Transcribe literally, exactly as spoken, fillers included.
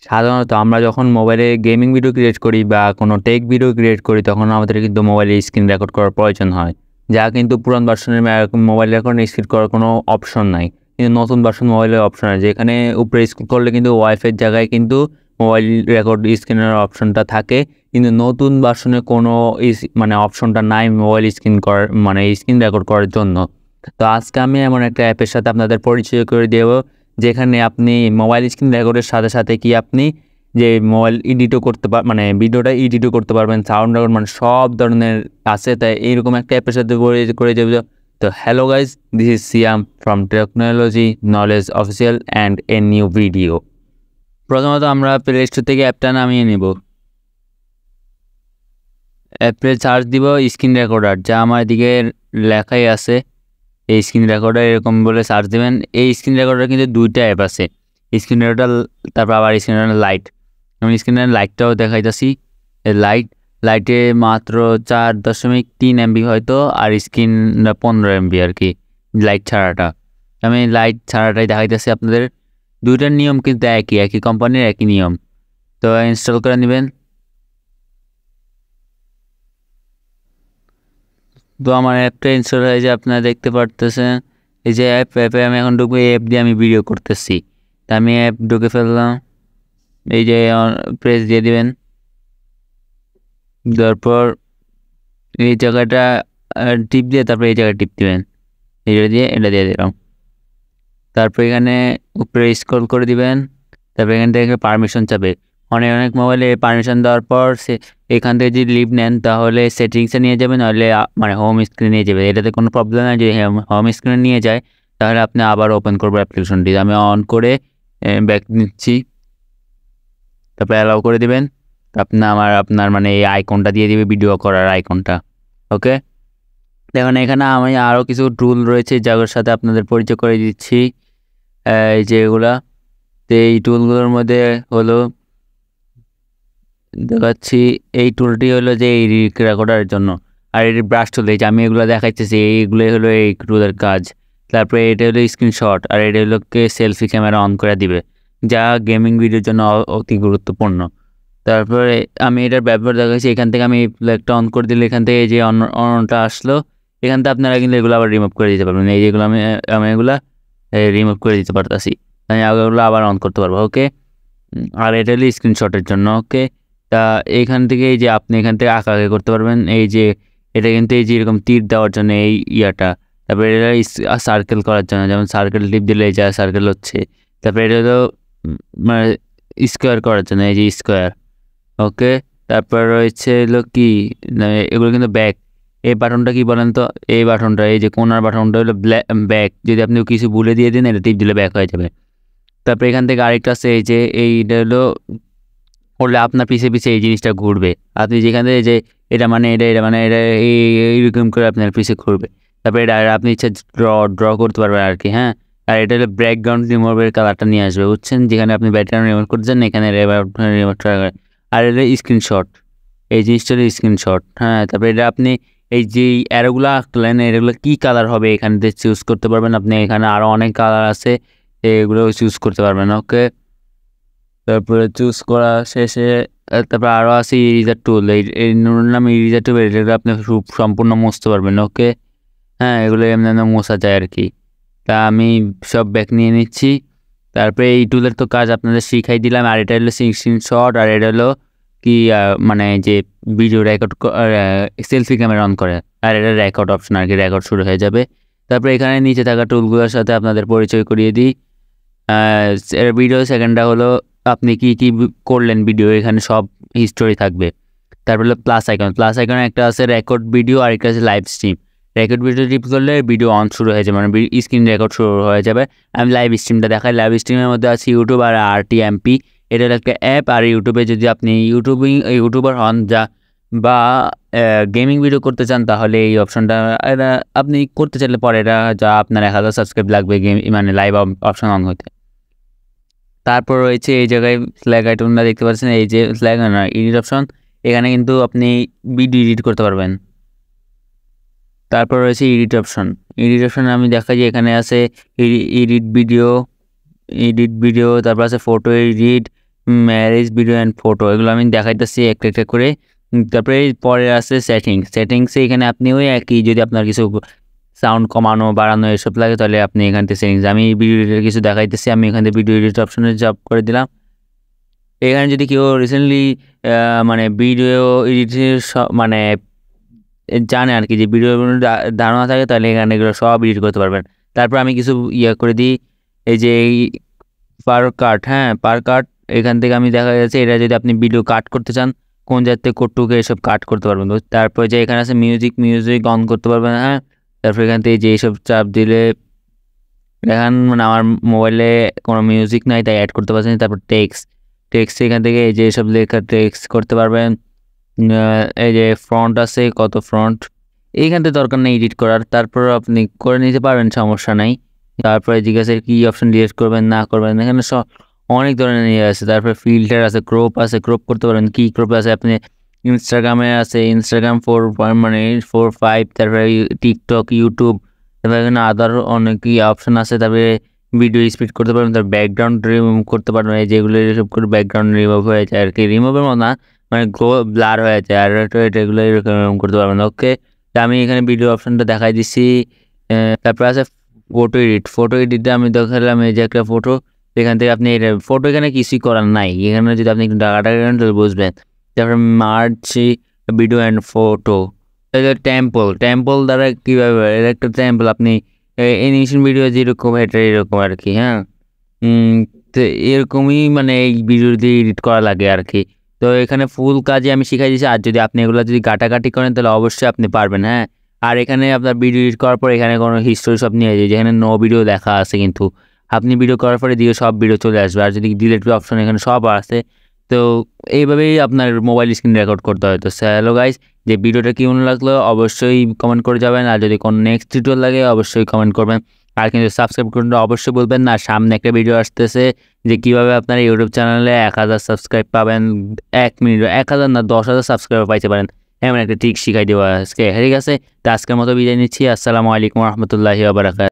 সাধারণত আমরা যখন মোবাইলে গেমিং ভিডিও ক্রিয়েট করি বা কোনো টেক ভিডিও ক্রিয়েট করি তখন আমাদের কিন্তু মোবাইলে স্ক্রিন রেকর্ড করার প্রয়োজন হয়, যা কিন্তু পুরান ভার্সনের মোবাইল রেকর্ড স্ক্রিন করার কোনো অপশন নাই। কিন্তু নতুন ভার্সন মোবাইলের অপশন আছে, যেখানে উপরে স্ক্রল করলে কিন্তু ওয়াইফাইয়ের জায়গায় কিন্তু মোবাইল রেকর্ড স্ক্রিনের অপশনটা থাকে, কিন্তু নতুন ভার্সনে কোনো মানে অপশনটা নাই মোবাইল স্ক্রিন করার মানে স্ক্রিন রেকর্ড করার জন্য। তো আজকে আমি এমন একটা অ্যাপের সাথে আপনাদের পরিচয় করে দেব, যেখানে আপনি মোবাইল স্ক্রিন রেকর্ডের সাথে সাথে কি আপনি যে মোবাইল এডিটও করতে পার মানে ভিডিওটা এডিটও করতে পারবেন, সাউন্ড রেকর্ড মানে সব ধরনের আছে। তাই এইরকম একটা অ্যাপের সাথে করে যাবে। তো hello guys, this is Siam from technology knowledge official and a new video. প্রথমত আমরা প্লে স্টোর থেকে অ্যাপটা নামিয়ে নিব। অ্যাপে সার্চ দিব স্ক্রিন রেকর্ডার, যা আমার দিকে লেখাই আছে। এই স্ক্রিন রেকর্ডার এরকম বলে সার্চ দেবেন। এই স্ক্রিন রেকর্ডার কিন্তু দুইটা অ্যাপ আছে, স্ক্রিন রেকর্ডার তারপর আবার স্ক্রিন রেকর্ডার লাইট। আমি স্ক্রিনের লাইটটাও দেখাইতেছি। লাইট লাইটে মাত্র চার দশমিক তিন এমবি হয়তো, আর স্ক্রিনটা পনেরো এমবি আর কি লাইট ছাড়াটা। আমি লাইট ছাড়াটাই দেখাইতেছি আপনাদের। দুইটার নিয়ম কিন্তু একই, একই কোম্পানির একই নিয়ম। তো ইনস্টল করে নেবেন। তো আমার অ্যাপটা ইনস্টল হয়ে যে আপনারা দেখতে পারতেছেন, এই যে অ্যাপ অ্যাপে আমি এখন ঢুকবো। এই অ্যাপ দিয়ে আমি ভিডিও করতেছি, তা আমি অ্যাপ ঢুকে ফেললাম। এই যে প্রেস দিয়ে দিবেন, তারপর এই জায়গাটা টিপ দিয়ে তারপর এই জায়গায় টিপ দিবেন। এটা দিয়ে এটা দিয়ে দিলাম। তারপর এখানে উপরে স্ক্রল করে দিবেন। তারপর এখান থেকে পারমিশন চাবে। অনেক অনেক মোবাইলে পারমিশন দেওয়ার পর সে এখান থেকে যদি লিভ নেন তাহলে সেটিংসে নিয়ে যাবেন, নাহলে মানে হোম স্ক্রিনে নিয়ে যাবে। এটাতে কোনো প্রবলেম নাই। যদি হোম স্ক্রিনে নিয়ে যায় তাহলে আপনি আবার ওপেন করবো অ্যাপ্লিকেশনটি। আমি অন করে ব্যাক নিচ্ছি, তারপরে অ্যালাউ করে দিবেন। আপনার আমার আপনার মানে এই আইকনটা দিয়ে দিবে, ভিডিও করার আইকনটা। ওকে, দেখুন এখানে আমি আরও কিছু টুল রয়েছে যার সাথে আপনাদের পরিচয় করে দিচ্ছি। এই যেগুলা, তো এই টুলগুলোর মধ্যে হলো দেখাচ্ছি। এই টুলটি হলো যে এই রেকর্ডারের জন্য, আর এটি ব্রাশ টুল। এই যে আমি এগুলো দেখাইতেছি, এইগুলোই হলো এই টুলের কাজ। তারপরে এটা হলো স্ক্রিনশট, আর এটা হলো সেলফি ক্যামেরা অন করে দিবে, যা গেমিং ভিডিওর জন্য অতি গুরুত্বপূর্ণ। তারপরে আমি এটার ব্যবহার দেখাচ্ছি। এখান থেকে আমি প্লেগটা অন করে দিলে এখান থেকে এই যে অনটা আসলো, এখান থেকে আপনারা কিন্তু এগুলো আবার রিমুভ করে দিতে পারবেন। এই যেগুলো আমি আমি এগুলো রিমুভ করে দিতে পারতেছি, আমি এগুলো আবার অন করতে পারবো। ওকে, আর এটা হলো স্ক্রিনশটের জন্য। ওকে, তা এইখান থেকে এই যে আপনি এখান থেকে আঁকা আঁকি করতে পারবেন। এই যে এটা কিন্তু এই যে এরকম তীর দেওয়ার জন্য এই ইয়াটা। তারপরে এটা সার্কেল করার জন্য, যেমন সার্কেল টিপ দিলে এই যা সার্কেল হচ্ছে। তারপরে এটা হলো মানে স্কোয়ার করার জন্য, এই যে স্কোয়ার। ওকে, তারপর রয়েছে হলো কি এগুলো কিন্তু ব্যাক। এই বাটনটা কি বলেন তো? এই বাটনটা, এই যে কোনার বাটনটা হলো ব্যাক। যদি আপনি কিছু ভুলে দিয়ে দিন, এটা টিপ দিলে ব্যাক হয়ে যাবে। তারপরে এখান থেকে আরেকটা আছে, এই যে এইটা হলো করলে আপনার পিছে পিছে এই জিনিসটা ঘুরবে। আপনি যেখান থেকে যে এটা মানে এটা এটা মানে এটা এইরকম করে আপনার পিছে ঘুরবে। তারপরে এটা আপনি ইচ্ছা ড্র ড্র করতে পারবেন আর কি। হ্যাঁ, আর এটা হলো ব্যাকগ্রাউন্ড রিমুভের কালারটা নিয়ে আসবে, বুঝছেন? যেখানে আপনি ব্যাকগ্রাউন্ড রিমুভ করছেন এখানে রিমুভটা। আর এটা স্ক্রিনশট, এই জিনিসটা হলো স্ক্রিনশট। হ্যাঁ, তারপরে এটা আপনি এই যে অ্যারোগুলো আঁকলেন, এগুলো কী কালার হবে এখান থেকে চুজ করতে পারবেন আপনি। এখানে আরও অনেক কালার আছে, এগুলো চুজ করতে পারবেন। ওকে, তারপরে চুজ করা শেষে তারপরে আরও আছে ইরেজার টুল। এই এই নাম ইরেজার টুল, এগুলো আপনি সম্পূর্ণ মুছতে পারবেন। ওকে, হ্যাঁ, এগুলো এমনি এমনি মোছা যায় আর কি। তা আমি সব ব্যাক নিয়ে নিচ্ছি। তারপরে এই টুলের তো কাজ আপনাদের শিখাই দিলাম। আর এটা হলো স্ক্রিনশট, আর এটা হলো কি মানে যে video record selfie camera on করে, আর এটা রেকর্ড অপশন আর কি, রেকর্ড শুরু হয়ে যাবে। তারপরে এখানে নিচে থাকা টুলগুলোর সাথে আপনাদের পরিচয় করিয়ে দিই। ভিডিও সেকেন্ডটা হলো আপনি কি কি করলেন ভিডিও, এখানে সব হিস্টোরি থাকবে। তারপর হলো প্লাস আইকন। প্লাস আইকন একটা আছে রেকর্ড ভিডিও, আর একটা আছে লাইভ স্ট্রিম। রেকর্ড ভিডিও টিপ করলে ভিডিও অন শুরু হয়ে যাবে, মানে স্ক্রিন রেকর্ড শুরু হয়ে যাবে। আমি লাইভ স্ট্রিমটা দেখাই। লাইভ স্ট্রিমের মধ্যে আছে ইউটিউব আর আর টি এম পি। এটা একটা অ্যাপ। আর ইউটিউবে যদি আপনি ইউটিউবিং ইউটিউবার হন যা বা গেমিং ভিডিও করতে চান, তাহলে এই অপশনটা এটা আপনি করতে চাইলে পরে এটা যা আপনার এক হাজার সাবস্ক্রাইব লাগবে গেম মানে লাইভ অপশন অন হতে। তারপর রয়েছে এই জায়গায় ফ্ল্যাগ আইকনটা দেখতে পাচ্ছেন, এই যে ফ্ল্যাগ না এডিট অপশন, এখানে কিন্তু আপনি ভিডিও এডিট করতে পারবেন। তারপর রয়েছে এডিট অপশন। এডিট অপশন আমি দেখা যায় এখানে আছে এডিট ভিডিও, এডিট ভিডিও, তারপর আছে photo edit, marriage video and photo এগুলো আমি দেখাইতেছি একটা একটা করে। তারপরে পরে আছে সেটিংস। সেটিংসে এখানে আপনি ওই একই যদি আপনার কিছু সাউন্ড কমানো বাড়ানো এসব লাগে তাহলে আপনি এখান থেকে সেটিংস আমি ভিডিও এডিটর কিছু দেখাইতেছি। আমি এখান থেকে ভিডিও এডিট অপশনে জব করে দিলাম। এখানে যদি কেউ রিসেন্টলি মানে ভিডিও এডিটের মানে জানে আর কি যে ভিডিও ধারণা থাকে তাহলে এখানে এগুলো সব এডিট করতে পারবেন। তারপর আমি কিছু ইয়ে করে দিই এই যে এই পার কাট, হ্যাঁ পার কাট এখান থেকে আমি দেখা যাচ্ছে এটা যদি আপনি ভিডিও কাট করতে চান কোন জায়গাতে কটুকে এসব কাট করতে পারবেন। তো তারপরে যে এখানে আছে মিউজিক মিউজিক অন করতে পারবেন, হ্যাঁ। তারপর এখান থেকে যে এইসব চাপ দিলে দেখেন মানে আমার মোবাইলে কোনো মিউজিক নাই তাই অ্যাড করতে পারছেন। তারপর টেক্সট টেক্সট এখান থেকে এই যে এইসব লেখা টেক্সট করতে পারবেন। এই যে ফ্রন্ট আছে কত ফ্রন্ট এইখান থেকে দরকার নেই এডিট করার, তারপর আপনি করে নিতে পারবেন সমস্যা নাই। তারপরে জিজ্ঞাসা কী অপশন ডিলিট করবেন না করবেন এখানে সব অনেক ধরনের ইয়ে আছে। তারপরে ফিল্টার আছে, ক্রপ আছে, ক্রপ করতে পারবেন কি ক্রপ আছে আপনি ইনস্টাগ্রামে আছে ইনস্টাগ্রাম ফোর মানে ফোর ফাইভ তারপরে টিকটক ইউটিউব তারপরে এখানে আদার অনেক অপশন আছে। তারপরে ভিডিও স্পিড করতে পারবেন, তার ব্যাকগ্রাউন্ড রিমুভ করতে পারবেন এই যেগুলো সব করে ব্যাকগ্রাউন্ড রিমুভ হয়ে যায় আর কি, রিমুভের মতো না মানে গ্লো ব্লার হয়ে যায় আর এগুলো এরকম করতে পারবেন। ওকে আমি এখানে ভিডিও অপশনটা দেখাই দিচ্ছি। তারপরে আছে ফটো এডিট। ফটো এডিটে আমি দেখালাম এই যে একটা ফটো, এখান থেকে আপনি ফটো এখানে কিছুই করার নাই, এখানে যদি আপনি একটু টাকাটা করেন তাহলে বুঝবেন। তারপরে march video and photo temple temple দ্বারা কীভাবে এর একটা টেম্পল আপনি অ্যানিমেশন ভিডিও যেরকম এটা এরকম আর কি, হ্যাঁ তো এরকমই মানে এই ভিডিও দিয়ে এডিট করা লাগে আর কি। তো এখানে ফুল কাজে আমি শিখাই দিচ্ছি, আর যদি আপনি এগুলো যদি কাটাকাটি করেন তাহলে অবশ্যই আপনি পারবেন, হ্যাঁ। আর এখানে আপনার ভিডিও এডিট করার পর এখানে কোনো হিস্টোরি সব নিয়ে যায় যেখানে নো ভিডিও দেখা আছে, কিন্তু আপনি ভিডিও করার পরে দিয়ে সব ভিডিও চলে আসবে। আর যদি ডিলিট অপশন এখানে সব আছে, তো এইভাবেই আপনার মোবাইল স্ক্রিন রেকর্ড করতে হয়। তো হ্যালো গাইস, যে ভিডিওটা কেমন লাগলো অবশ্যই কমেন্ট করে যাবেন, আর যদি কোনো নেক্সট টিউটোরিয়াল লাগে অবশ্যই কমেন্ট করবেন। আর কিন্তু সাবস্ক্রাইব করতে অবশ্যই বলবেন না, সামনে একটা ভিডিও আসতেছে যে কীভাবে আপনার ইউটিউব চ্যানেলে এক হাজার সাবস্ক্রাইব পাবেন, এক মিনিট এক হাজার না দশ হাজার সাবস্ক্রাইবার পাইতে পারেন এমন একটা ট্রিক শিখাই দেওয়া আজকে, ঠিক আছে। তো আজকের মতো বিদায় নিচ্ছি। আসসালামু আলাইকুম রহমতুল্লাহি ওয়া বারাকাতুহু।